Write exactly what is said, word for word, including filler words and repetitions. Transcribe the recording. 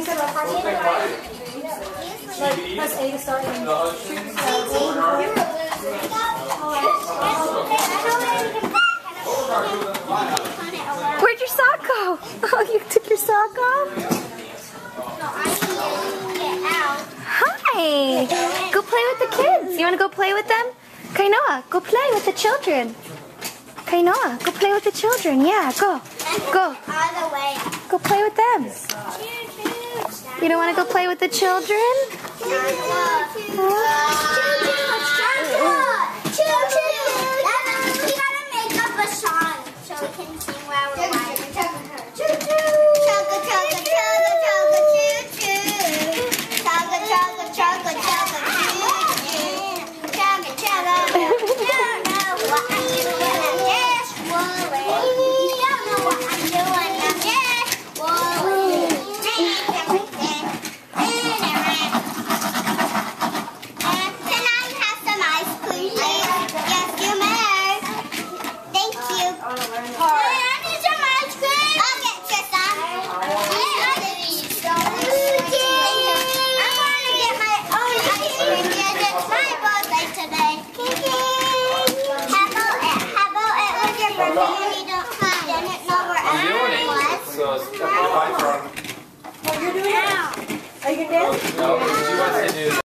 Like, press A to start and Where'd your sock go? Oh, you took your sock off? Hi! Go play with the kids. You want to go play with them? Kainoa, go play with the children. Kainoa, go play with the children. Yeah, go. Go. Go play with them. You don't want to go play with the children? So it's a five from. Oh, you're doing it? Are you going to dance? No, she wants to do.